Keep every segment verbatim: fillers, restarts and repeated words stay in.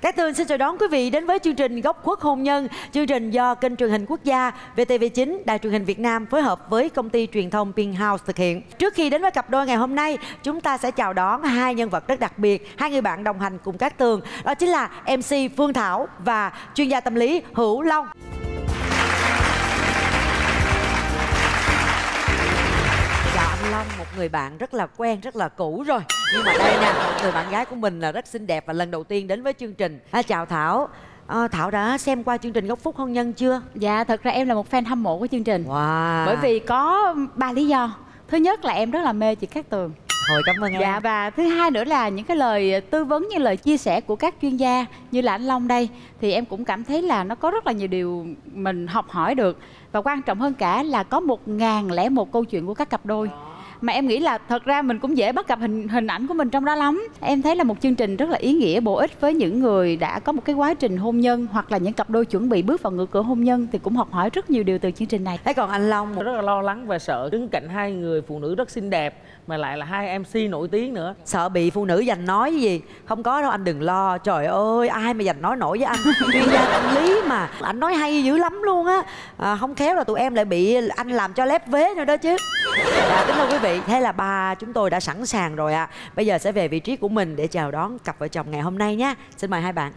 Cát Tường xin chào đón quý vị đến với chương trình Góc Khuất Hôn Nhân. Chương trình do kênh truyền hình quốc gia vê tê vê chín, Đài truyền hình Việt Nam phối hợp với công ty truyền thông Penthouse thực hiện. Trước khi đến với cặp đôi ngày hôm nay, chúng ta sẽ chào đón hai nhân vật rất đặc biệt, hai người bạn đồng hành cùng Cát Tường. Đó chính là em xê Phương Thảo và chuyên gia tâm lý Hữu Long. Long, một người bạn rất là quen, rất là cũ rồi. Nhưng mà đây nè, người bạn gái của mình là rất xinh đẹp và lần đầu tiên đến với chương trình. À, chào Thảo. À, Thảo đã xem qua chương trình Góc Phúc Hôn Nhân chưa? Dạ, thật ra em là một fan hâm mộ của chương trình. Wow. Bởi vì có ba lý do. Thứ nhất là em rất là mê chị Cát Tường. Thôi cảm ơn em. Dạ, và thứ hai nữa là những cái lời tư vấn, như lời chia sẻ của các chuyên gia như là anh Long đây, thì em cũng cảm thấy là nó có rất là nhiều điều mình học hỏi được. Và quan trọng hơn cả là có một ngàn lẻ một câu chuyện của các cặp đôi mà em nghĩ là thật ra mình cũng dễ bắt gặp hình hình ảnh của mình trong đó lắm. Em thấy là một chương trình rất là ý nghĩa, bổ ích với những người đã có một cái quá trình hôn nhân hoặc là những cặp đôi chuẩn bị bước vào ngưỡng cửa hôn nhân, thì cũng học hỏi rất nhiều điều từ chương trình này. Thế còn anh Long? Rất là lo lắng và sợ đứng cạnh hai người phụ nữ rất xinh đẹp mà lại là hai em xê nổi tiếng nữa. Sợ bị phụ nữ giành nói gì? Không có đâu anh, đừng lo. Trời ơi, ai mà giành nói nổi với anh. Chuyên gia tâm lý mà, anh nói hay dữ lắm luôn á. À, không khéo là tụi em lại bị anh làm cho lép vế nữa đó chứ. À, kính thưa quý vị, thế là ba chúng tôi đã sẵn sàng rồi ạ. À. Bây giờ sẽ về vị trí của mình để chào đón cặp vợ chồng ngày hôm nay nhé. Xin mời hai bạn.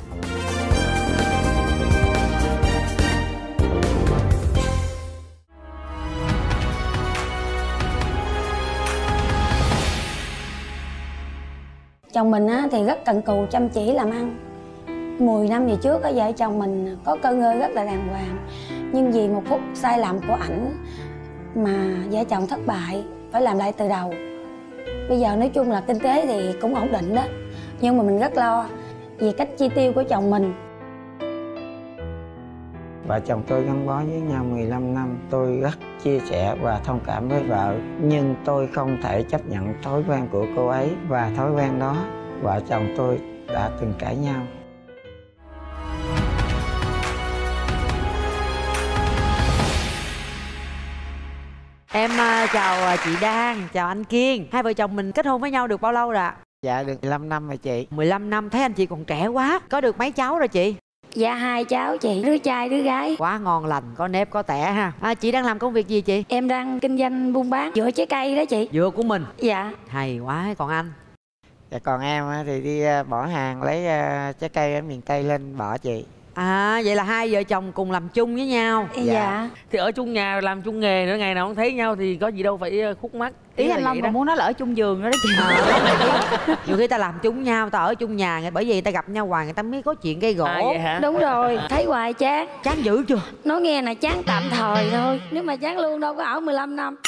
Chồng mình á, thì rất cần cù, chăm chỉ làm ăn. Mười năm về trước á, vợ chồng mình có cơ ngơi rất là đàng hoàng. Nhưng vì một phút sai lầm của ảnh mà vợ chồng thất bại, phải làm lại từ đầu. Bây giờ nói chung là kinh tế thì cũng ổn định đó, nhưng mà mình rất lo vì cách chi tiêu của chồng mình. Vợ chồng tôi gắn bó với nhau mười lăm năm. Tôi rất chia sẻ và thông cảm với vợ. Nhưng tôi không thể chấp nhận thói quen của cô ấy. Và thói quen đó, vợ chồng tôi đã từng cãi nhau. Em uh, chào chị Đan, chào anh Kiên. Hai vợ chồng mình kết hôn với nhau được bao lâu rồi ạ? Dạ được mười lăm năm rồi chị. mười lăm năm, thấy anh chị còn trẻ quá. Có được mấy cháu rồi chị? Dạ hai cháu chị, đứa trai đứa gái. Quá ngon lành, có nếp có tẻ ha. À, chị đang làm công việc gì chị? Em đang kinh doanh buôn bán dừa trái cây đó chị. Dừa của mình? Dạ. Hay quá. Còn anh? Dạ còn em thì đi bỏ hàng lấy trái cây ở miền Tây lên bỏ chị. À, vậy là hai vợ chồng cùng làm chung với nhau. Dạ, dạ. Thì ở chung nhà làm chung nghề nữa, ngày nào không thấy nhau thì có gì đâu phải khúc mắc. Ý, Ý anh Long còn muốn nói là ở chung giường nữa đó chị. À, nhiều khi ta làm chung nhau, ta ở chung nhà, bởi vì người ta gặp nhau hoài người ta mới có chuyện gây gỗ. À, vậy hả? Đúng rồi, thấy hoài chán. Chán dữ chưa? Nói nghe là chán tạm thời thôi, nếu mà chán luôn đâu có ở mười lăm năm.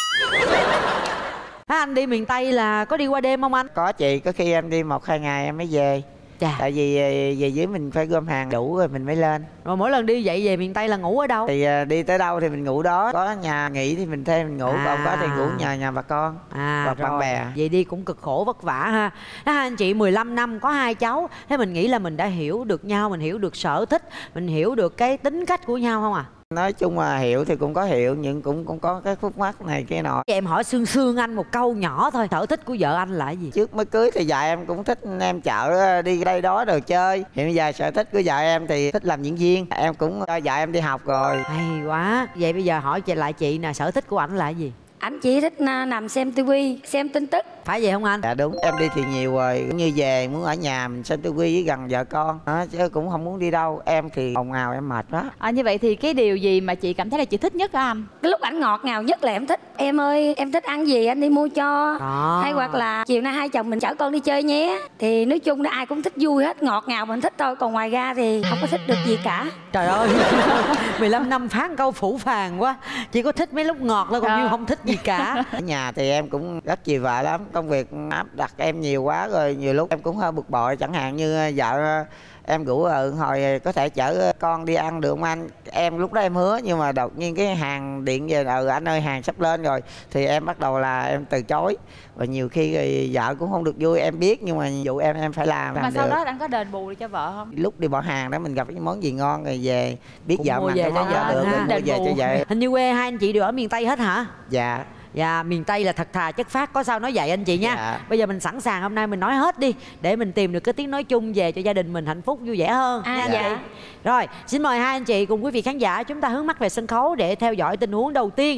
À, anh đi miền Tây là có đi qua đêm không anh? Có chị, có khi em đi một hai ngày em mới về. Chà. Tại vì về dưới mình phải gom hàng đủ rồi mình mới lên. Rồi mỗi lần đi vậy về miền Tây là ngủ ở đâu? Thì đi tới đâu thì mình ngủ đó. Có nhà nghỉ thì mình thuê mình ngủ, à. Còn có thì ngủ nhà nhà bà con, à, hoặc bạn bè. Vậy đi cũng cực khổ vất vả ha. Đó, anh chị mười lăm năm có hai cháu. Thế mình nghĩ là mình đã hiểu được nhau, mình hiểu được sở thích, mình hiểu được cái tính cách của nhau không à? Nói chung là hiểu thì cũng có hiểu, nhưng cũng cũng có cái khúc mắc này kia nọ. Em hỏi xương xương anh một câu nhỏ thôi, sở thích của vợ anh là cái gì? Trước mới cưới thì vợ em cũng thích em chợ đi đây đó rồi chơi. Hiện bây giờ sở thích của vợ em thì thích làm diễn viên. Em cũng cho vợ em đi học rồi. Hay quá. Vậy bây giờ hỏi lại chị nè, sở thích của ảnh là cái gì? Anh chỉ thích nằm xem tivi, xem tin tức. Phải vậy không anh? Dạ đúng, em đi thì nhiều rồi, cũng như về muốn ở nhà mình xem tivi với gần vợ con đó, chứ cũng không muốn đi đâu. Em thì ồn ào em mệt quá. À, như vậy thì cái điều gì mà chị cảm thấy là chị thích nhất hả anh? Cái lúc ảnh ngọt ngào nhất là em thích. Em ơi, em thích ăn gì anh đi mua cho. Đó. Hay hoặc là chiều nay hai chồng mình chở con đi chơi nhé. Thì nói chung là ai cũng thích vui hết, ngọt ngào mình thích thôi. Còn ngoài ra thì không có thích được gì cả. Trời ơi, mười lăm năm phán câu phủ phàng quá. Chị có thích mấy lúc ngọt thôi, còn à. như không thích gì cả. Ở nhà thì em cũng rất chiều vợ lắm. Công việc áp đặt em nhiều quá rồi, nhiều lúc em cũng hơi bực bội. Chẳng hạn như vợ em rủ ừ, hồi có thể chở con đi ăn được không anh? Em lúc đó em hứa, nhưng mà đột nhiên cái hàng điện về ừ anh ơi hàng sắp lên rồi, thì em bắt đầu là em từ chối. Và nhiều khi thì vợ cũng không được vui, em biết, nhưng mà vụ em em phải làm. Mà làm sau được. đó anh có đền bù cho vợ không? Lúc đi bỏ hàng đó mình gặp cái món gì ngon rồi về biết cũng vợ mua mà về cái món cho vợ được rồi mua về cho vợ. Hình như quê hai anh chị đều ở miền Tây hết hả? Dạ. Dạ, miền Tây là thật thà chất phác, có sao nói vậy anh chị nha. Dạ. Bây giờ mình sẵn sàng, hôm nay mình nói hết đi để mình tìm được cái tiếng nói chung về cho gia đình mình hạnh phúc vui vẻ hơn. À, nha dạ. anh chị. Rồi, xin mời hai anh chị cùng quý vị khán giả chúng ta hướng mắt về sân khấu để theo dõi tình huống đầu tiên.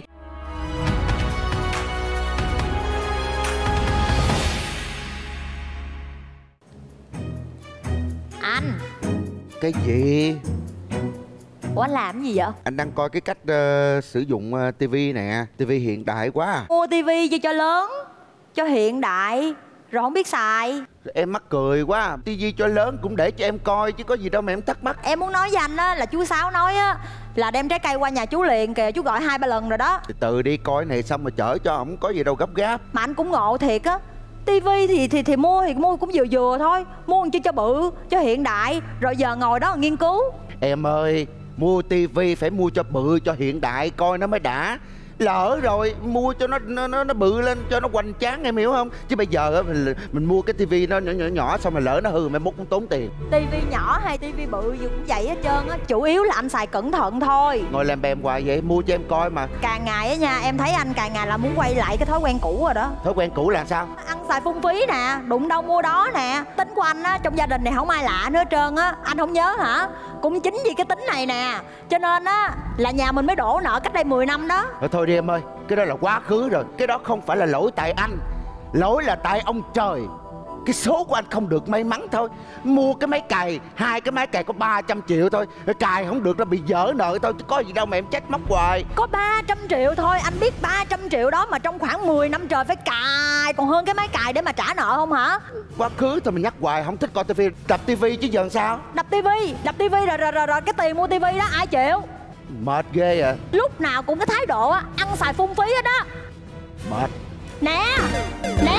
Anh. Cái gì? Ủa anh làm cái gì vậy? Anh đang coi cái cách uh, sử dụng uh, tivi nè. Tivi hiện đại quá à. Mua tivi cho cho lớn, cho hiện đại, rồi không biết xài. Em mắc cười quá. Tivi cho lớn cũng để cho em coi chứ có gì đâu mà em thắc mắc. Em muốn nói với anh á là chú Sáu nói á là đem trái cây qua nhà chú liền kìa, chú gọi hai ba lần rồi đó. Từ từ đi, coi này xong mà chở cho, không có gì đâu gấp gáp. Mà anh cũng ngộ thiệt á. Tivi thì thì thì mua thì mua cũng vừa vừa thôi, mua chứ cho bự, cho hiện đại, rồi giờ ngồi đó nghiên cứu. Em ơi, mua tivi phải mua cho bự, cho hiện đại coi nó mới đã. Lỡ rồi mua cho nó nó nó, nó bự lên cho nó hoành tráng, em hiểu không? Chứ bây giờ mình mình mua cái tivi nó nhỏ nhỏ nhỏ xong mà lỡ nó hư mai mốt cũng tốn tiền. Tivi nhỏ hay tivi bự gì cũng vậy hết trơn á, chủ yếu là anh xài cẩn thận thôi. Ngồi làm bèm hoài vậy, mua cho em coi mà. Càng ngày á nha, em thấy anh càng ngày là muốn quay lại cái thói quen cũ rồi đó. Thói quen cũ là sao? Ăn xài phung phí nè, đụng đâu mua đó nè. Tính của anh á, trong gia đình này không ai lạ nữa hết trơn á. Anh không nhớ hả? Cũng chính vì cái tính này nè, cho nên á là nhà mình mới đổ nợ cách đây mười năm đó. Thôi, thôi đi em ơi, cái đó là quá khứ rồi. Cái đó không phải là lỗi tại anh, lỗi là tại ông trời. Cái số của anh không được may mắn thôi. Mua cái máy cày, hai cái máy cày có ba trăm triệu thôi, cài không được nó bị dở nợ thôi, chứ có gì đâu mà em trách móc hoài. Có ba trăm triệu thôi, anh biết ba trăm triệu đó mà trong khoảng mười năm trời phải cài còn hơn cái máy cài để mà trả nợ không hả? Quá khứ thôi mà nhắc hoài, không thích coi tivi, đập tivi chứ giờ làm sao? Đập tivi, đập tivi rồi, rồi rồi rồi cái tiền mua tivi đó ai chịu? Mệt ghê à. Lúc nào cũng cái thái độ á, ăn xài phung phí hết á. Mệt. Nè, nè.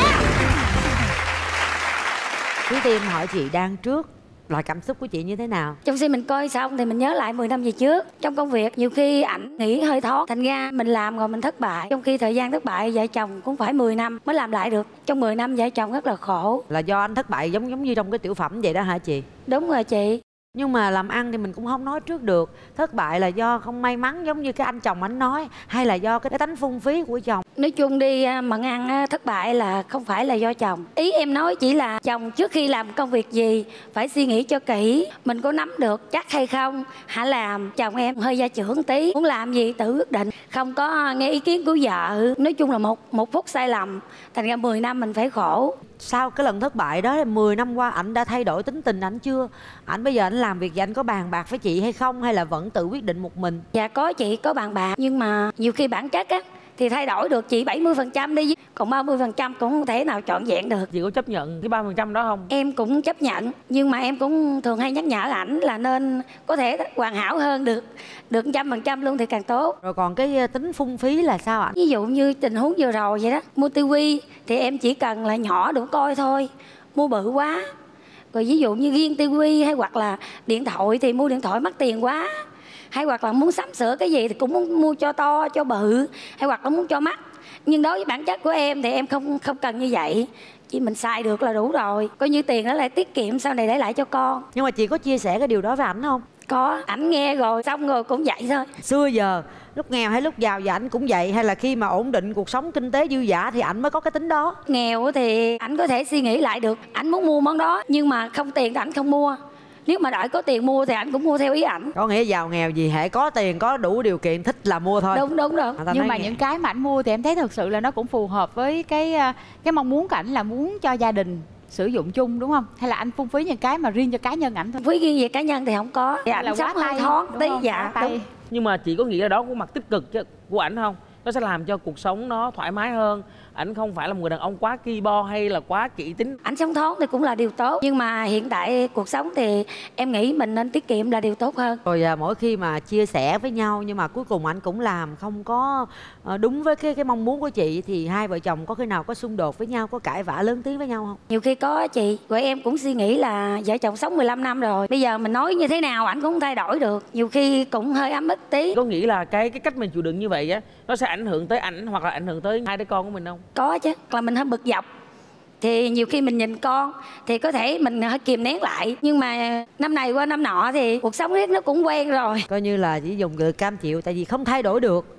Trước tiên em hỏi chị Đan trước là cảm xúc của chị như thế nào? Trong khi mình coi xong thì mình nhớ lại mười năm về trước. Trong công việc nhiều khi ảnh nghĩ hơi thoát, thành ra mình làm rồi mình thất bại. Trong khi thời gian thất bại vợ chồng cũng phải mười năm mới làm lại được. Trong mười năm vợ chồng rất là khổ. Là do anh thất bại giống giống như trong cái tiểu phẩm vậy đó hả chị? Đúng rồi chị. Nhưng mà làm ăn thì mình cũng không nói trước được. Thất bại là do không may mắn giống như cái anh chồng anh nói, hay là do cái tánh phung phí của chồng? Nói chung đi, mận ăn thất bại là không phải là do chồng. Ý em nói chỉ là chồng trước khi làm công việc gì phải suy nghĩ cho kỹ, mình có nắm được chắc hay không. Hả làm chồng em hơi gia trưởng tí, muốn làm gì tự quyết định, không có nghe ý kiến của vợ. Nói chung là một một phút sai lầm, thành ra mười năm mình phải khổ. Sau cái lần thất bại đó, mười năm qua ảnh đã thay đổi tính tình ảnh chưa? Ảnh bây giờ ảnh làm việc gì anh có bàn bạc với chị hay không, hay là vẫn tự quyết định một mình? Dạ có chị, có bàn bạc, nhưng mà nhiều khi bản chất á thì thay đổi được chị bảy mươi phần trăm đi, còn ba mươi phần trăm cũng không thể nào trọn vẹn được. Chị có chấp nhận cái ba phần trăm đó không? Em cũng chấp nhận, nhưng mà em cũng thường hay nhắc nhở ảnh là nên có thể hoàn hảo hơn được được trăm phần trăm luôn thì càng tốt. Rồi còn cái tính phung phí là sao ảnh? Ví dụ như tình huống vừa rồi vậy đó, mua tivi thì em chỉ cần là nhỏ đủ coi thôi, mua bự quá. Rồi ví dụ như riêng tivi hay hoặc là điện thoại thì mua điện thoại mắc tiền quá, hay hoặc là muốn sắm sửa cái gì thì cũng muốn mua cho to cho bự, hay hoặc là muốn cho mắc. Nhưng đối với bản chất của em thì em không không cần như vậy, chỉ mình xài được là đủ rồi, coi như tiền đó lại tiết kiệm sau này để lại cho con. Nhưng mà chị có chia sẻ cái điều đó với ảnh không? Có, ảnh nghe rồi xong rồi cũng vậy thôi. Xưa giờ lúc nghèo hay lúc giàu và ảnh cũng vậy, hay là khi mà ổn định cuộc sống kinh tế dư dả thì ảnh mới có cái tính đó? Nghèo thì ảnh có thể suy nghĩ lại được, ảnh muốn mua món đó nhưng mà không tiền thì ảnh không mua. Nếu mà đợi có tiền mua thì ảnh cũng mua theo ý ảnh. Có nghĩa giàu nghèo gì hệ có tiền, có đủ điều kiện thích là mua thôi. Đúng đúng rồi. Nhưng mà nghe. những cái mà ảnh mua thì em thấy thực sự là nó cũng phù hợp với cái cái mong muốn của ảnh là muốn cho gia đình sử dụng chung, đúng không? Hay là anh phung phí những cái mà riêng cho cá nhân ảnh thôi? Phí riêng về cá nhân thì không có. Dạ, là ảnh quá sống hơi tay thoáng tí. Dạ tay. Nhưng mà chị có nghĩ là đó của mặt tích cực của ảnh không? Nó sẽ làm cho cuộc sống nó thoải mái hơn. Ảnh không phải là một người đàn ông quá ki bo hay là quá kỹ tính. Ảnh sống thoáng thì cũng là điều tốt, nhưng mà hiện tại cuộc sống thì em nghĩ mình nên tiết kiệm là điều tốt hơn. Rồi à, mỗi khi mà chia sẻ với nhau nhưng mà cuối cùng anh cũng làm không có đúng với cái cái mong muốn của chị, thì hai vợ chồng có khi nào có xung đột với nhau, có cãi vã lớn tiếng với nhau không? Nhiều khi có chị, rồi em cũng suy nghĩ là vợ chồng sống mười lăm năm rồi, bây giờ mình nói như thế nào ảnh cũng không thay đổi được, nhiều khi cũng hơi ấm ức tí. Có nghĩ là cái cái cách mình chịu đựng như vậy á, nó sẽ ảnh hưởng tới ảnh hoặc là ảnh hưởng tới hai đứa con của mình không? Có chứ, là mình hơi bực dọc thì nhiều khi mình nhìn con thì có thể mình hơi kìm nén lại, nhưng mà năm này qua năm nọ thì cuộc sống riết nó cũng quen rồi, coi như là chỉ dùng từ cam chịu, tại vì không thay đổi được,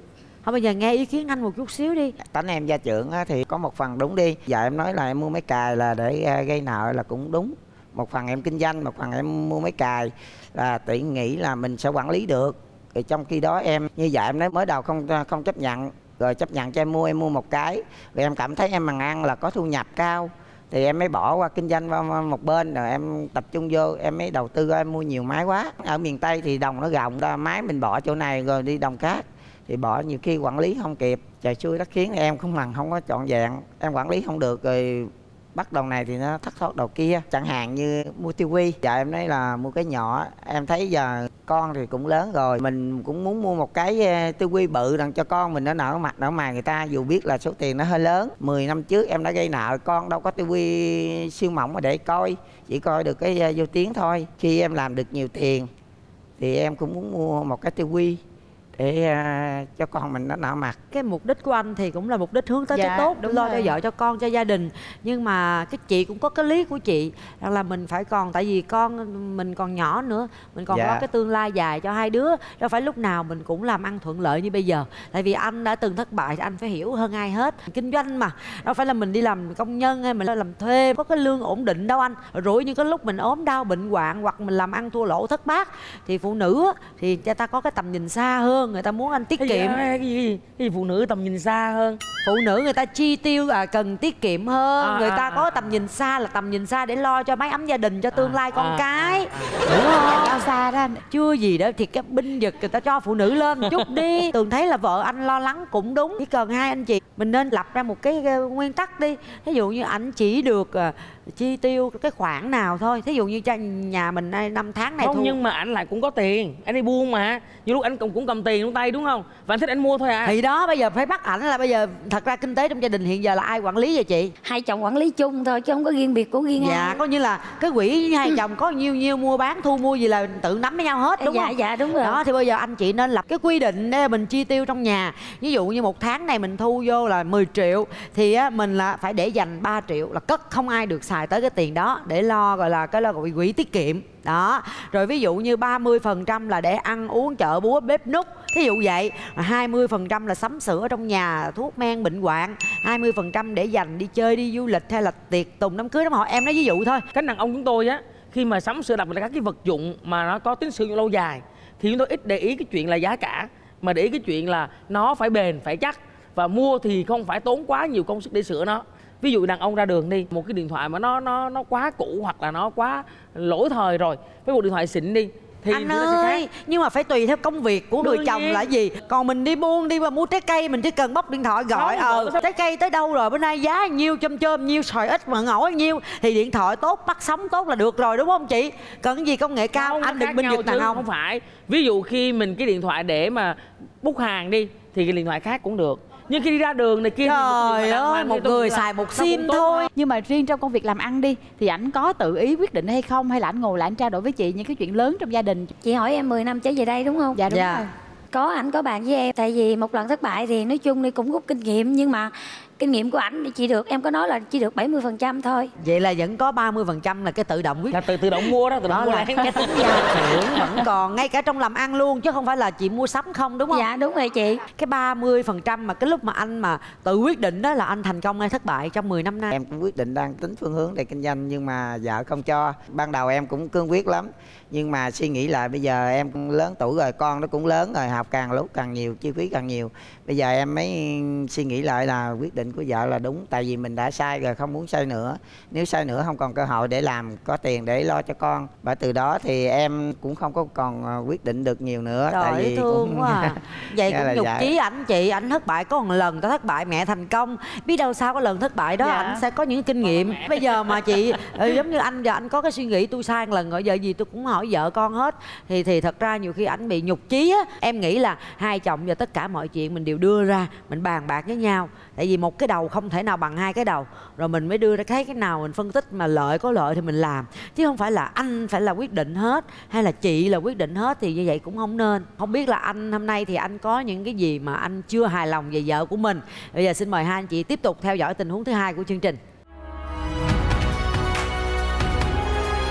Thôi bây giờ nghe ý kiến anh một chút xíu đi. Tánh em gia trưởng á, thì có một phần đúng đi. Giờ em nói là em mua máy cài là để gây nợ là cũng đúng. Một phần em kinh doanh, một phần em mua máy cài là tự nghĩ là mình sẽ quản lý được. Thì trong khi đó em như vậy em nói mới đầu không không chấp nhận, rồi chấp nhận cho em mua, em mua một cái, rồi em cảm thấy em bằng ăn là có thu nhập cao thì em mới bỏ qua kinh doanh qua một bên, rồi em tập trung vô em mới đầu tư em mua nhiều máy quá. Ở miền Tây thì đồng nó rộng ra, máy mình bỏ chỗ này rồi đi đồng khác thì bỏ nhiều khi quản lý không kịp, trời xui đất khiến em không bằng không có trọn vẹn, em quản lý không được rồi bắt đầu này thì nó thất thoát đầu kia. Chẳng hạn như mua tivi, giờ em nói là mua cái nhỏ, em thấy giờ con thì cũng lớn rồi, mình cũng muốn mua một cái tivi bự đặng cho con mình nó nở mặt nở mày người ta, dù biết là số tiền nó hơi lớn. Mười năm trước em đã gây nợ con, đâu có tivi siêu mỏng mà để coi, chỉ coi được cái vô tiếng thôi. Khi em làm được nhiều tiền thì em cũng muốn mua một cái tivi để uh, cho con mình nó nở mặt. Cái mục đích của anh thì cũng là mục đích hướng tới Dạ, cái tốt, đúng lo rồi. cho vợ cho con cho gia đình. Nhưng mà cái chị cũng có cái lý của chị rằng là mình phải còn, tại vì con mình còn nhỏ nữa, mình còn Dạ. có cái tương lai dài cho hai đứa, đâu phải lúc nào mình cũng làm ăn thuận lợi như bây giờ. Tại vì anh đã từng thất bại, anh phải hiểu hơn ai hết. Kinh doanh mà, đâu phải là mình đi làm công nhân hay mình làm thuê có cái lương ổn định đâu anh. Rồi như cái lúc mình ốm đau bệnh hoạn hoặc mình làm ăn thua lỗ thất bát thì phụ nữ thì người ta có cái tầm nhìn xa hơn, người ta muốn anh tiết Cái kiệm. gì, cái gì, cái gì phụ nữ tầm nhìn xa hơn? Phụ nữ người ta chi tiêu à, cần tiết kiệm hơn, À, người ta à, có tầm nhìn xa là tầm nhìn xa để lo cho mái ấm gia đình, cho tương À, lai con à, cái, à, đúng không? Bao xa đó anh. Chưa gì đó thì cái binh vực người ta cho phụ nữ lên một chút đi. Tường thấy là vợ anh lo lắng cũng đúng, chỉ cần hai anh chị mình nên lập ra một cái, cái nguyên tắc đi. Ví dụ như anh chỉ được à, chi tiêu cái khoản nào thôi. Thí dụ như cho nhà mình năm tháng này không, thu. nhưng mà anh lại cũng có tiền, anh đi buôn mà, nhiều lúc anh cũng cũng cầm tiền trong tay đúng không, và anh thích anh mua thôi à. Thì đó, bây giờ phải bắt ảnh là bây giờ thật ra kinh tế trong gia đình hiện giờ là ai quản lý vậy chị? Hai chồng quản lý chung thôi chứ không có riêng biệt của riêng Dạ, ai. có như là cái quỹ hai chồng có nhiêu nhiêu mua bán thu mua gì là tự nắm với nhau hết, đúng Dạ, không? dạ, đúng rồi. Đó thì bây giờ anh chị nên lập cái quy định để mình chi tiêu trong nhà. Ví dụ như một tháng này mình thu vô là mười triệu thì á, mình là phải để dành ba triệu là cất, không ai được xài tới cái tiền đó để lo, gọi là cái lo gọi quỹ tiết kiệm. Đó, rồi ví dụ như ba mươi phần trăm là để ăn uống chợ búa bếp núc, thí dụ vậy. Hai mươi phần trăm là sắm sửa trong nhà, thuốc men bệnh hoạn. Hai mươi phần trăm để dành đi chơi đi du lịch hay là tiệc tùng đám cưới đám hỏi, em nói ví dụ thôi. Cách đàn ông chúng tôi á, khi mà sắm sửa đặc biệt là các cái vật dụng mà nó có tính sử dụng lâu dài thì chúng tôi ít để ý cái chuyện là giá cả, mà để ý cái chuyện là nó phải bền, phải chắc, và mua thì không phải tốn quá nhiều công sức để sửa nó. Ví dụ đàn ông ra đường đi, một cái điện thoại mà nó nó nó quá cũ hoặc là nó quá lỗi thời rồi, với một điện thoại xịn đi thì Anh nó sẽ ơi, khác. nhưng mà phải tùy theo công việc của người Đương chồng nhiên. là gì. Còn mình đi buôn đi mà mua trái cây, mình chỉ cần bóc điện thoại gọi Không, ờ gọi sao- trái cây tới đâu rồi, bữa nay giá nhiêu, chôm chôm nhiêu, xoài ít mà ngổ nhiêu, thì điện thoại tốt, bắt sóng tốt là được rồi, đúng không chị? Cần gì công nghệ cao, Không, nó anh đừng khác binh nhau vực đàn chứ, ông. không phải. Ví dụ khi mình cái điện thoại để mà book hàng đi thì cái điện thoại khác cũng được, nhưng khi đi ra đường này kia thì một cái Trời điện thoại đàng ơi, hoàng một thì tôi người nghĩ là xài một nó sim cũng tốt thôi. Nhưng mà riêng trong công việc làm ăn đi thì ảnh có tự ý quyết định hay không, hay là ảnh ngồi lại ảnh trao đổi với chị những cái chuyện lớn trong gia đình? Chị hỏi em mười năm trở về đây đúng không? Dạ đúng Dạ. rồi. Có, ảnh có bàn với em. Tại vì một lần thất bại thì nói chung đi cũng rút kinh nghiệm. Nhưng mà kinh nghiệm của ảnh thì chỉ được, em có nói là chỉ được bảy mươi phần trăm thôi. Vậy là vẫn có ba mươi phần trăm là cái tự động quyết là tự tự động mua đó, tự động đó mua là lại. cái tính gia trưởng vẫn còn, ngay cả trong làm ăn luôn, chứ không phải là chị mua sắm không, đúng không? Dạ đúng rồi chị. Cái ba mươi phần trăm mà cái lúc mà anh mà tự quyết định đó là anh thành công hay thất bại trong mười năm nay? Em cũng quyết định đang tính phương hướng để kinh doanh nhưng mà vợ không cho. Ban đầu em cũng cương quyết lắm, nhưng mà suy nghĩ lại bây giờ em cũng lớn tuổi rồi, con nó cũng lớn rồi, học càng lúc càng nhiều, chi phí càng nhiều. Bây giờ em mới suy nghĩ lại là quyết định của vợ là đúng, tại vì mình đã sai rồi, không muốn sai nữa. Nếu sai nữa không còn cơ hội để làm, có tiền để lo cho con. Và từ đó thì em cũng không có còn quyết định được nhiều nữa. Trời tại ơi, vì thương cũng... quá à. Vậy Nghe cũng là nhục vậy. chí ảnh chị. Ảnh thất bại có một lần, ta thất bại mẹ thành công. Biết đâu sau cái lần thất bại đó Dạ. ảnh sẽ có những kinh nghiệm. Bây giờ mà chị ờ, giống như anh giờ anh có cái suy nghĩ tôi sai một lần rồi, giờ gì tôi cũng hỏi vợ con hết. Thì thì thật ra nhiều khi ảnh bị nhục chí á. Em nghĩ là hai chồng giờ tất cả mọi chuyện mình đều đưa ra, mình bàn bạc với nhau. Tại vì một cái đầu không thể nào bằng hai cái đầu. Rồi mình mới đưa ra thấy cái nào mình phân tích mà lợi có lợi thì mình làm. Chứ không phải là anh phải là quyết định hết, hay là chị là quyết định hết, thì như vậy cũng không nên. Không biết là anh hôm nay thì anh có những cái gì mà anh chưa hài lòng về vợ của mình. Bây giờ xin mời hai anh chị tiếp tục theo dõi tình huống thứ hai của chương trình.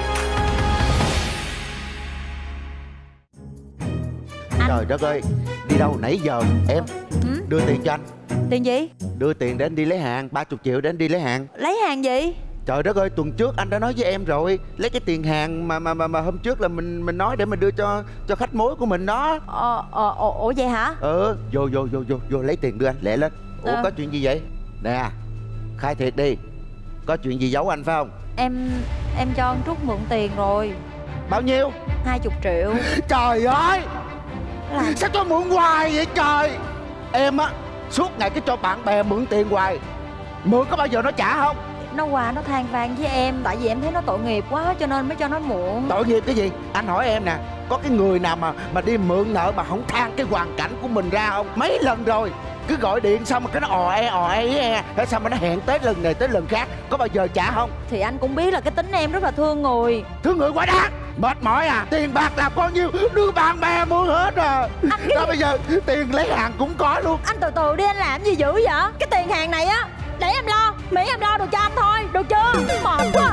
Trời đất ơi, đi gì đâu, nãy giờ em Ừ? đưa tiền cho anh. Tiền gì? Đưa tiền để anh đi lấy hàng, ba mươi triệu để anh đi lấy hàng. Lấy hàng gì? Trời đất ơi, tuần trước anh đã nói với em rồi, lấy cái tiền hàng mà mà mà, mà hôm trước là mình mình nói để mình đưa cho cho khách mối của mình đó. Ờ, ờ, ồ, ủa vậy hả? Ừ, vô vô vô vô vô lấy tiền đưa anh, lẹ lên. Ủa Ờ. có chuyện gì vậy? Nè, khai thiệt đi. Có chuyện gì giấu anh phải không? Em em cho anh Trúc mượn tiền rồi. Bao nhiêu? Hai chục triệu. Trời ơi, Là sao cho mượn hoài vậy trời? Em á, suốt ngày cứ cho bạn bè mượn tiền hoài. Mượn có bao giờ nó trả không? nó qua nó than van với em, tại vì em thấy nó tội nghiệp quá cho nên mới cho nó mượn. Tội nghiệp cái gì? Anh hỏi em nè, có cái người nào mà mà đi mượn nợ mà không than cái hoàn cảnh của mình ra không? Mấy lần rồi, cứ gọi điện xong mà cái nó ò e ò e e, thế xong mà nó hẹn tới lần này tới lần khác, có bao giờ trả không? Thì anh cũng biết là cái tính em rất là thương người. Thương người quá đáng, mệt mỏi à, tiền bạc làm bao nhiêu đưa bạn bè mua hết à. Đó bây giờ tiền lấy hàng cũng có luôn. Anh từ từ đi, anh làm gì dữ vậy? Cái tiền hàng này á để em lo, miễn em lo được cho anh thôi, được chưa? Mệt quá.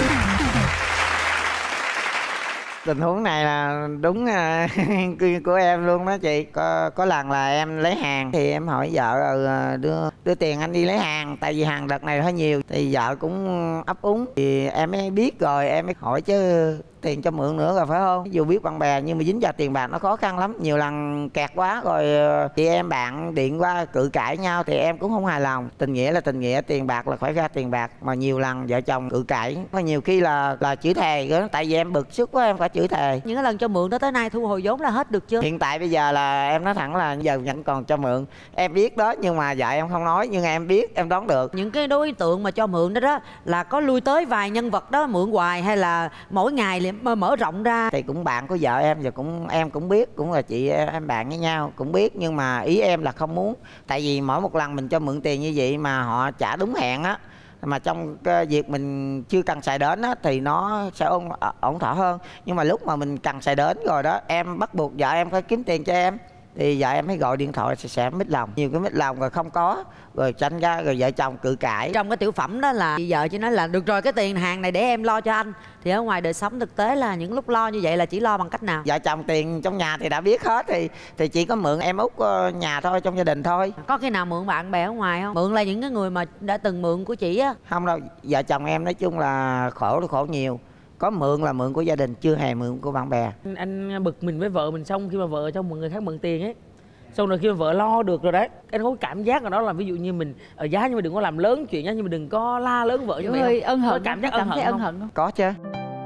Tình huống này là đúng uh, của em luôn đó chị. Có có lần là em lấy hàng thì em hỏi vợ uh, đưa đưa tiền anh đi lấy hàng, tại vì hàng đợt này hơi nhiều thì vợ cũng ấp úng, thì em mới biết rồi em mới hỏi chứ tiền cho mượn nữa rồi phải không? Dù biết bạn bè nhưng mà dính vào tiền bạc nó khó khăn lắm, nhiều lần kẹt quá rồi chị em bạn điện qua cự cãi nhau thì em cũng không hài lòng. Tình nghĩa là tình nghĩa, tiền bạc là phải ra tiền bạc, mà nhiều lần vợ chồng cự cãi, có nhiều khi là là chửi thề đó, tại vì em bực sức quá em phải chửi thề. Những cái lần cho mượn đó tới nay thu hồi vốn là hết được chưa? Hiện tại bây giờ là em nói thẳng là giờ vẫn còn cho mượn, em biết đó nhưng mà vợ em không nói, nhưng em biết, em đoán được. Những cái đối tượng mà cho mượn đó đó là có lui tới vài nhân vật đó mượn hoài, hay là mỗi ngày liền mở rộng ra? Thì cũng bạn của vợ em, và cũng em cũng biết, cũng là chị em bạn với nhau cũng biết, nhưng mà ý em là không muốn, tại vì mỗi một lần mình cho mượn tiền như vậy mà họ trả đúng hẹn á, mà trong cái việc mình chưa cần xài đến á thì nó sẽ ổn, ổn thỏa hơn. Nhưng mà lúc mà mình cần xài đến rồi đó, em bắt buộc vợ em phải kiếm tiền cho em, thì vợ em mới gọi điện thoại sẽ, sẽ mít lòng, nhiều cái mít lòng rồi không có, rồi tranh ra rồi vợ chồng cự cãi. Trong cái tiểu phẩm đó là vợ chỉ nói là được rồi, cái tiền hàng này để em lo cho anh, thì ở ngoài đời sống thực tế là những lúc lo như vậy là chỉ lo bằng cách nào? Vợ chồng tiền trong nhà thì đã biết hết, thì thì chỉ có mượn em út nhà thôi, trong gia đình thôi. Có khi nào mượn bạn bè ở ngoài không? Mượn là những cái người mà đã từng mượn của chị á? Không đâu, vợ chồng em nói chung là khổ thì khổ nhiều. Có mượn là mượn của gia đình, chưa hề mượn của bạn bè. Anh, anh bực mình với vợ mình xong khi mà vợ cho mọi người khác mượn tiền ấy, xong rồi khi mà vợ lo được rồi đấy, anh có cảm giác là đó là ví dụ như mình ở giá, nhưng mà đừng có làm lớn chuyện nhá, nhưng mà đừng có la lớn vợ như vậy. Hơi ân hận, có cảm giác cảm ân hận thấy không? ân hận không? Có chứ.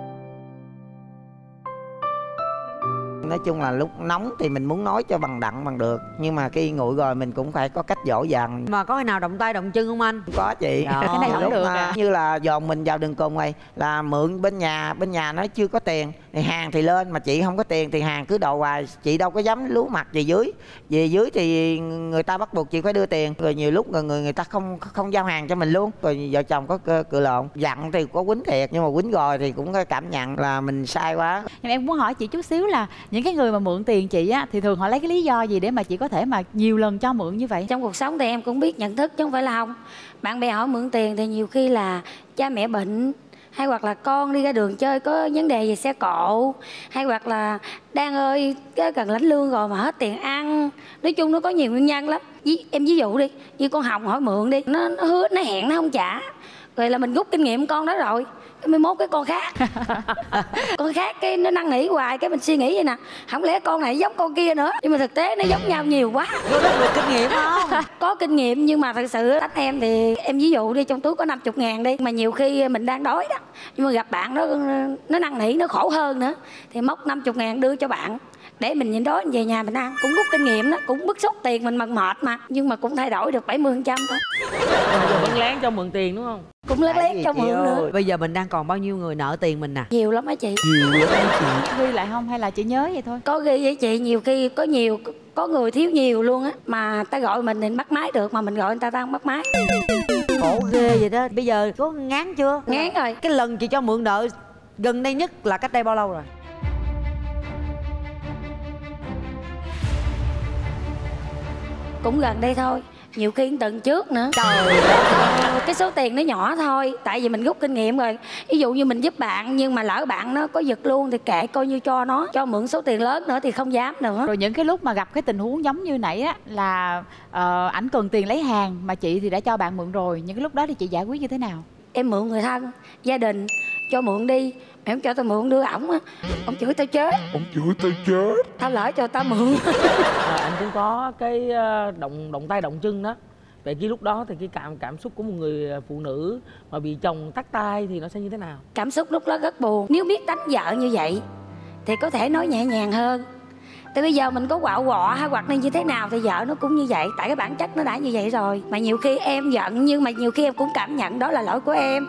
Nói chung là lúc nóng thì mình muốn nói cho bằng đặng bằng được, nhưng mà khi nguội rồi mình cũng phải có cách dỗ dành. Mà có khi nào động tay động chân không anh? Có chị. Cái này không lúc được mà à. như là dồn mình vào đường cùng này, là mượn bên nhà, bên nhà nó chưa có tiền thì hàng thì lên, mà chị không có tiền thì hàng cứ đòi hoài, chị đâu có dám lú mặt về dưới. Về dưới thì người ta bắt buộc chị phải đưa tiền, rồi nhiều lúc người người người ta không không giao hàng cho mình luôn, rồi vợ chồng có cự lộn, giận thì có quýnh thiệt, nhưng mà quýnh rồi thì cũng có cảm nhận là mình sai quá. Nhưng em muốn hỏi chị chút xíu là những cái người mà mượn tiền chị á thì thường họ lấy cái lý do gì để mà chị có thể mà nhiều lần cho mượn như vậy? Trong cuộc sống thì em cũng biết nhận thức chứ không phải là không. Bạn bè hỏi mượn tiền thì nhiều khi là cha mẹ bệnh, hay hoặc là con đi ra đường chơi có vấn đề về xe cộ, hay hoặc là đang ơi cái cần lãnh lương rồi mà hết tiền ăn. Nói chung nó có nhiều nguyên nhân lắm. Ví, em ví dụ đi, như con Hồng hỏi mượn đi, nó, nó hứa, nó hẹn nó không trả, rồi là mình rút kinh nghiệm con đó rồi, cái mới mốt cái con khác con khác cái nó năn nỉ hoài, cái mình suy nghĩ vậy nè, không lẽ con này giống con kia nữa, nhưng mà thực tế nó giống nhau nhiều quá. Có rất được kinh nghiệm không? Có kinh nghiệm, nhưng mà thật sự tách em thì em ví dụ đi, trong túi có năm mươi ngàn đi, mà nhiều khi mình đang đói đó, nhưng mà gặp bạn đó nó năn nỉ, nó khổ hơn nữa, thì móc năm mươi ngàn đưa cho bạn để mình nhịn đói, mình về nhà mình ăn. Cũng rút kinh nghiệm đó, cũng bức xúc, tiền mình mệt mệt mà, nhưng mà cũng thay đổi được bảy mươi phần trăm thôi. Giờ vẫn lén cho mượn tiền đúng không? Cũng lét lét cho mượn nữa. Bây giờ mình đang còn bao nhiêu người nợ tiền mình nè? Nhiều lắm á chị. Nhiều lắm chị. Ghi lại không hay là chị nhớ vậy thôi? Có ghi với chị, nhiều khi có nhiều, có người thiếu nhiều luôn á, mà ta gọi mình thì bắt máy được, mà mình gọi người ta ta không bắt máy. Khổ ghê vậy đó. Bây giờ có ngán chưa? Ngán rồi. Cái lần chị cho mượn nợ gần đây nhất là cách đây bao lâu rồi? Cũng gần đây thôi. nhiều khi tuần trước nữa. Trời Cái số tiền nó nhỏ thôi, tại vì mình rút kinh nghiệm rồi. Ví dụ như mình giúp bạn nhưng mà lỡ bạn nó có giật luôn thì kệ, coi như cho nó, cho mượn số tiền lớn nữa thì không dám nữa. Rồi những cái lúc mà gặp cái tình huống giống như nãy á, là uh, ảnh cần tiền lấy hàng mà chị thì đã cho bạn mượn rồi, những cái lúc đó thì chị giải quyết như thế nào? Em mượn người thân, gia đình, cho mượn đi. Mẹ không cho tao mượn đưa ổng á, ổng chửi tao chết. Ông chửi tao chết. Tao lỡ cho tao mượn. À, anh cũng có cái ờ, động động tay động chân đó. Vậy cái lúc đó thì cái cảm cảm xúc của một người phụ nữ mà bị chồng tắt tay thì nó sẽ như thế nào? Cảm xúc lúc đó rất buồn. Nếu biết đánh vợ như vậy thì có thể nói nhẹ nhàng hơn. Tại bây giờ mình có quạo quọ hay hoặc là như thế nào thì vợ nó cũng như vậy. Tại cái bản chất nó đã như vậy rồi. Mà nhiều khi em giận nhưng mà nhiều khi em cũng cảm nhận đó là lỗi của em.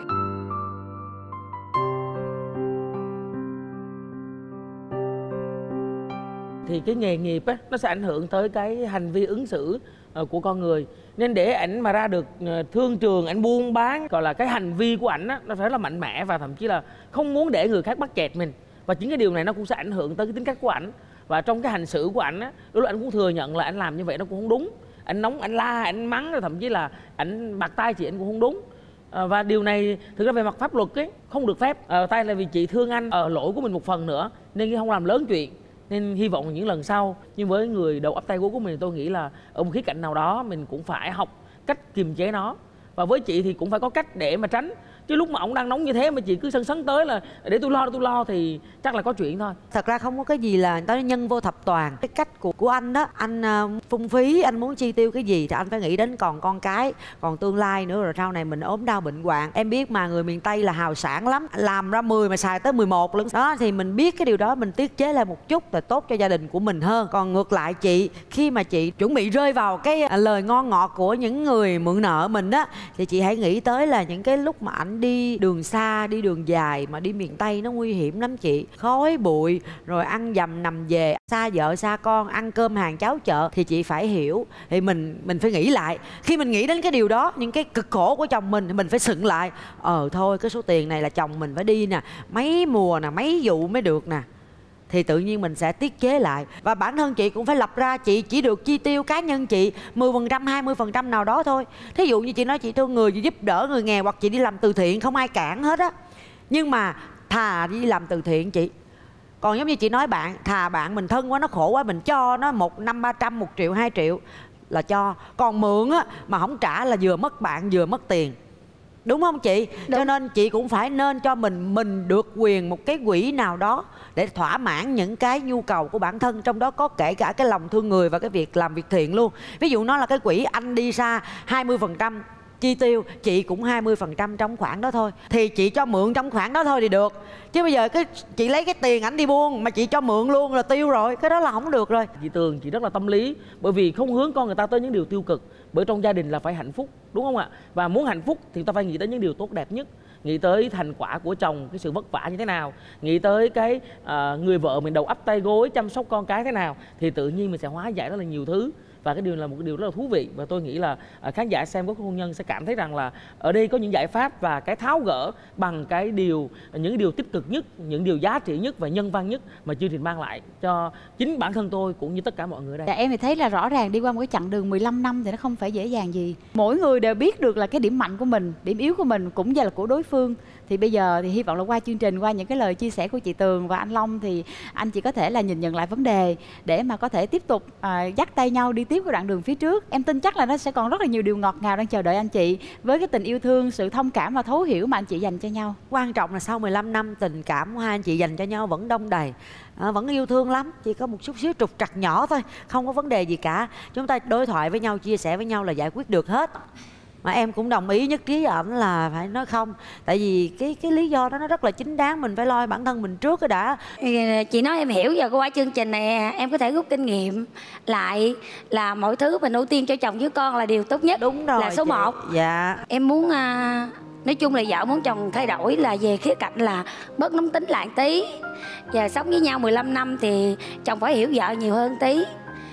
Thì cái nghề nghiệp á, nó sẽ ảnh hưởng tới cái hành vi ứng xử uh, của con người. Nên để ảnh mà ra được uh, thương trường, ảnh buôn bán, gọi là cái hành vi của ảnh á, nó phải là mạnh mẽ và thậm chí là không muốn để người khác bắt chẹt mình. Và chính cái điều này nó cũng sẽ ảnh hưởng tới cái tính cách của ảnh. Và trong cái hành xử của ảnh á, đôi lúc ảnh cũng thừa nhận là ảnh làm như vậy nó cũng không đúng. Ảnh nóng, ảnh la, ảnh mắng, rồi thậm chí là ảnh bạc tay chị ảnh cũng không đúng. À, và điều này thực ra về mặt pháp luật ấy không được phép. À, tay là vì chị thương anh, ở lỗi của mình một phần nữa nên không làm lớn chuyện. Nên hy vọng những lần sau, nhưng với người đầu ấp tay gối của mình, tôi nghĩ là ở một khía cạnh nào đó mình cũng phải học cách kiềm chế nó. Và với chị thì cũng phải có cách để mà tránh. Chứ lúc mà ông đang nóng như thế mà chị cứ sân sấn tới là để tôi lo, để tôi lo thì chắc là có chuyện thôi. Thật ra không có cái gì là nói nhân vô thập toàn. Cái cách của của anh đó, anh uh, phung phí, anh muốn chi tiêu cái gì thì anh phải nghĩ đến còn con cái, còn tương lai nữa, rồi sau này mình ốm đau bệnh hoạn. Em biết mà, người miền Tây là hào sản lắm, làm ra mười mà xài tới mười một lận. Đó thì mình biết cái điều đó, mình tiết chế lại một chút là tốt cho gia đình của mình hơn. Còn ngược lại chị, khi mà chị chuẩn bị rơi vào cái lời ngon ngọt của những người mượn nợ mình á, thì chị hãy nghĩ tới là những cái lúc mà ảnh đi đường xa, đi đường dài, mà đi miền Tây nó nguy hiểm lắm chị. Khói bụi, rồi ăn dầm nằm về, xa vợ xa con, ăn cơm hàng cháo chợ, thì chị phải hiểu. Thì mình mình phải nghĩ lại. Khi mình nghĩ đến cái điều đó, những cái cực khổ của chồng mình, thì mình phải sững lại. Ờ thôi, cái số tiền này là chồng mình phải đi nè, mấy mùa nè, mấy vụ mới được nè, thì tự nhiên mình sẽ tiết chế lại. Và bản thân chị cũng phải lập ra, chị chỉ được chi tiêu cá nhân chị mười phần trăm, hai mươi phần trăm nào đó thôi. Thí dụ như chị nói chị thương người, chị giúp đỡ người nghèo, hoặc chị đi làm từ thiện, không ai cản hết á. Nhưng mà thà đi làm từ thiện chị. Còn giống như chị nói bạn, thà bạn mình thân quá, nó khổ quá, mình cho nó một năm ba trăm, một triệu, hai triệu là cho. Còn mượn á mà không trả là vừa mất bạn vừa mất tiền. Đúng không chị? Đúng. Cho nên chị cũng phải nên cho mình mình được quyền một cái quỹ nào đó để thỏa mãn những cái nhu cầu của bản thân. Trong đó có kể cả cái lòng thương người và cái việc làm việc thiện luôn. Ví dụ nó là cái quỹ anh đi xa hai mươi phần trăm chi tiêu, chị cũng hai mươi phần trăm trong khoản đó thôi. Thì chị cho mượn trong khoản đó thôi thì được. Chứ bây giờ cái chị lấy cái tiền ảnh đi buôn mà chị cho mượn luôn là tiêu rồi, cái đó là không được rồi. Chị Tường, chị rất là tâm lý, bởi vì không hướng con người ta tới những điều tiêu cực. Bởi trong gia đình là phải hạnh phúc, đúng không ạ? Và muốn hạnh phúc thì ta phải nghĩ tới những điều tốt đẹp nhất. Nghĩ tới thành quả của chồng, cái sự vất vả như thế nào. Nghĩ tới cái uh, người vợ mình đầu ấp tay gối chăm sóc con cái thế nào. Thì tự nhiên mình sẽ hóa giải rất là nhiều thứ. Và cái điều là một cái điều rất là thú vị. Và tôi nghĩ là uh, khán giả xem Góc Hôn Nhân sẽ cảm thấy rằng là ở đây có những giải pháp và cái tháo gỡ bằng cái điều, những điều tích cực nhất, những điều giá trị nhất và nhân văn nhất mà chương trình mang lại cho chính bản thân tôi cũng như tất cả mọi người đây. Dạ, em thì thấy là rõ ràng đi qua một cái chặng đường mười lăm năm thì nó không phải dễ dàng gì. Mỗi người đều biết được là cái điểm mạnh của mình, điểm yếu của mình cũng như là của đối phương. Thì bây giờ thì hy vọng là qua chương trình, qua những cái lời chia sẻ của chị Tường và anh Long thì anh chỉ có thể là nhìn nhận lại vấn đề để mà có thể tiếp tục à, dắt tay nhau đi tiếp cái đoạn đường phía trước. Em tin chắc là nó sẽ còn rất là nhiều điều ngọt ngào đang chờ đợi anh chị, với cái tình yêu thương, sự thông cảm và thấu hiểu mà anh chị dành cho nhau. Quan trọng là sau mười lăm năm tình cảm của hai anh chị dành cho nhau vẫn đông đầy, à, vẫn yêu thương lắm. Chỉ có một chút xíu trục trặc nhỏ thôi, không có vấn đề gì cả. Chúng ta đối thoại với nhau, chia sẻ với nhau là giải quyết được hết. Mà em cũng đồng ý nhất trí với ảnh là phải nói không. Tại vì cái cái lý do đó nó rất là chính đáng. Mình phải lo bản thân mình trước cái đã. Chị nói em hiểu. Giờ qua chương trình này em có thể rút kinh nghiệm lại là mọi thứ mình ưu tiên cho chồng với con là điều tốt nhất. Đúng rồi, là số chị. một. Dạ. Em muốn à, nói chung là vợ muốn chồng thay đổi là về khía cạnh là bớt nóng tính lại tí. Và sống với nhau mười lăm năm thì chồng phải hiểu vợ nhiều hơn tí.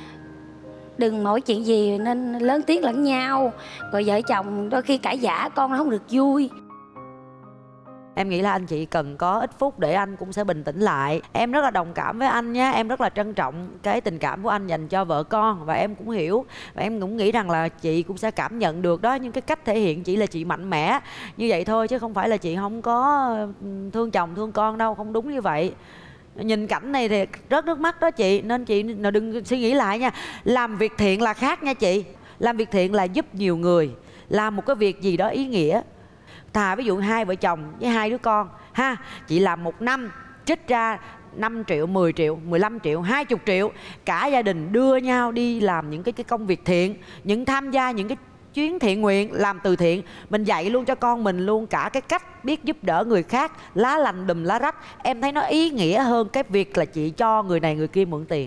Đừng mỗi chuyện gì nên lớn tiếng lẫn nhau. Rồi vợ chồng đôi khi cãi vã con nó không được vui. Em nghĩ là anh chị cần có ít phút để anh cũng sẽ bình tĩnh lại. Em rất là đồng cảm với anh nhé. Em rất là trân trọng cái tình cảm của anh dành cho vợ con. Và em cũng hiểu, và em cũng nghĩ rằng là chị cũng sẽ cảm nhận được đó. Nhưng cái cách thể hiện chỉ là chị mạnh mẽ như vậy thôi, chứ không phải là chị không có thương chồng thương con đâu. Không đúng như vậy. Nhìn cảnh này thì rớt nước mắt đó chị. Nên chị đừng suy nghĩ lại nha. Làm việc thiện là khác nha chị. Làm việc thiện là giúp nhiều người, làm một cái việc gì đó ý nghĩa. Thà ví dụ hai vợ chồng với hai đứa con ha, chị làm một năm trích ra năm triệu, mười triệu, mười lăm triệu, hai mươi triệu, cả gia đình đưa nhau đi làm những cái, cái công việc thiện, những tham gia những cái chuyến thiện nguyện, làm từ thiện. Mình dạy luôn cho con mình luôn cả cái cách biết giúp đỡ người khác, lá lành đùm lá rách. Em thấy nó ý nghĩa hơn cái việc là chị cho người này người kia mượn tiền.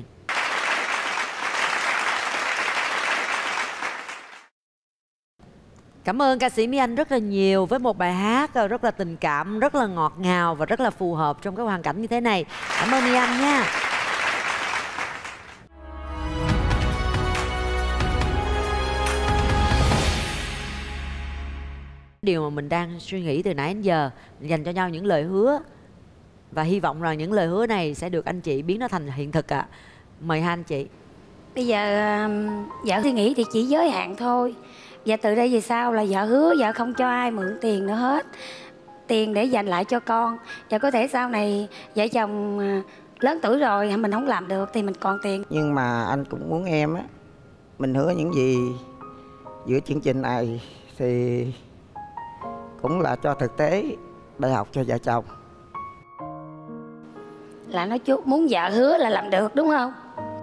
Cảm ơn ca sĩ Mỹ Anh rất là nhiều với một bài hát rất là tình cảm, rất là ngọt ngào và rất là phù hợp trong cái hoàn cảnh như thế này. Cảm ơn Mỹ Anh nha. Điều mà mình đang suy nghĩ từ nãy đến giờ, dành cho nhau những lời hứa. Và hy vọng rằng những lời hứa này sẽ được anh chị biến nó thành hiện thực ạ. À. Mời hai anh chị. Bây giờ vợ suy nghĩ thì chỉ giới hạn thôi. Và từ đây về sau là vợ hứa vợ không cho ai mượn tiền nữa hết. Tiền để dành lại cho con. Và có thể sau này vợ chồng lớn tuổi rồi mình không làm được thì mình còn tiền. Nhưng mà anh cũng muốn em á, mình hứa những gì giữa chương trình này thì cũng là cho thực tế bài học cho vợ chồng. Là nói chú muốn vợ hứa là làm được đúng không?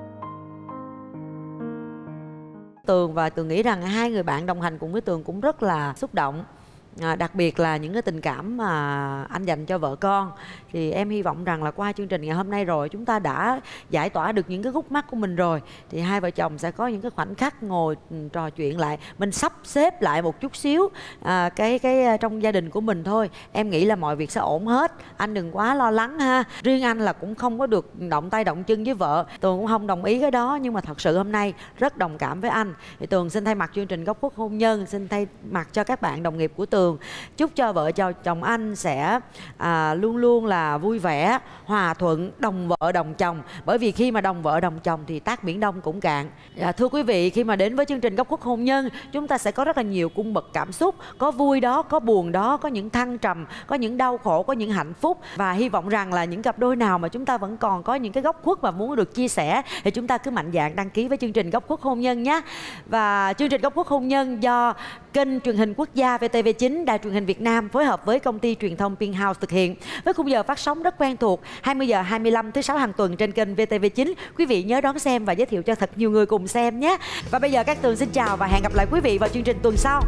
Tường và Tường nghĩ rằng hai người bạn đồng hành cùng với Tường cũng rất là xúc động. À, đặc biệt là những cái tình cảm mà anh dành cho vợ con. Thì em hy vọng rằng là qua chương trình ngày hôm nay rồi, chúng ta đã giải tỏa được những cái khúc mắc của mình rồi. Thì hai vợ chồng sẽ có những cái khoảnh khắc ngồi trò chuyện lại. Mình sắp xếp lại một chút xíu à, cái cái trong gia đình của mình thôi. Em nghĩ là mọi việc sẽ ổn hết. Anh đừng quá lo lắng ha. Riêng anh là cũng không có được động tay động chân với vợ. Tường cũng không đồng ý cái đó. Nhưng mà thật sự hôm nay rất đồng cảm với anh. Thì Tường xin thay mặt chương trình Góc Khuất Hôn Nhân, xin thay mặt cho các bạn đồng nghiệp của Tường, chúc cho vợ chồng anh sẽ à, luôn luôn là vui vẻ, hòa thuận, đồng vợ đồng chồng. Bởi vì khi mà đồng vợ đồng chồng thì tát biển Đông cũng cạn. à, Thưa quý vị, khi mà đến với chương trình Góc Khuất Hôn Nhân, chúng ta sẽ có rất là nhiều cung bậc cảm xúc. Có vui đó, có buồn đó, có những thăng trầm, có những đau khổ, có những hạnh phúc. Và hy vọng rằng là những cặp đôi nào mà chúng ta vẫn còn có những cái góc khuất và muốn được chia sẻ thì chúng ta cứ mạnh dạn đăng ký với chương trình Góc Khuất Hôn Nhân nhé. Và chương trình Góc Khuất Hôn Nhân do kênh truyền hình quốc gia vê tê vê chín, Đài truyền hình Việt Nam phối hợp với công ty truyền thông Penthouse thực hiện, với khung giờ phát sóng rất quen thuộc hai mươi giờ hai mươi lăm thứ sáu hàng tuần trên kênh vê tê vê chín. Quý vị nhớ đón xem và giới thiệu cho thật nhiều người cùng xem nhé. Và bây giờ các Tường xin chào và hẹn gặp lại quý vị vào chương trình tuần sau.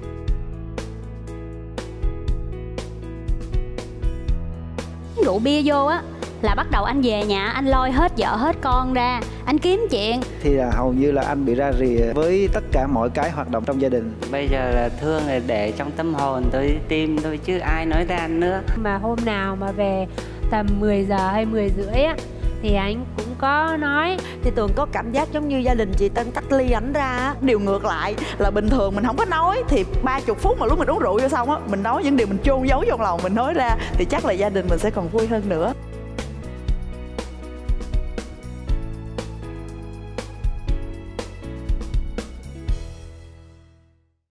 Rượu bia vô á là bắt đầu anh về nhà anh lôi hết vợ hết con ra, anh kiếm chuyện. Thì là hầu như là anh bị ra rìa với tất cả mọi cái hoạt động trong gia đình. Bây giờ là thương là để trong tâm hồn tôi, tim thôi chứ ai nói ra anh nữa. Mà hôm nào mà về tầm mười giờ hay mười rưỡi á thì anh cũng có nói. Thì Tường có cảm giác giống như gia đình chị Tân tách ly ảnh ra. Điều ngược lại là bình thường mình không có nói, thì ba mươi phút mà lúc mình uống rượu vô xong á, mình nói những điều mình chôn giấu trong lòng mình nói ra thì chắc là gia đình mình sẽ còn vui hơn nữa.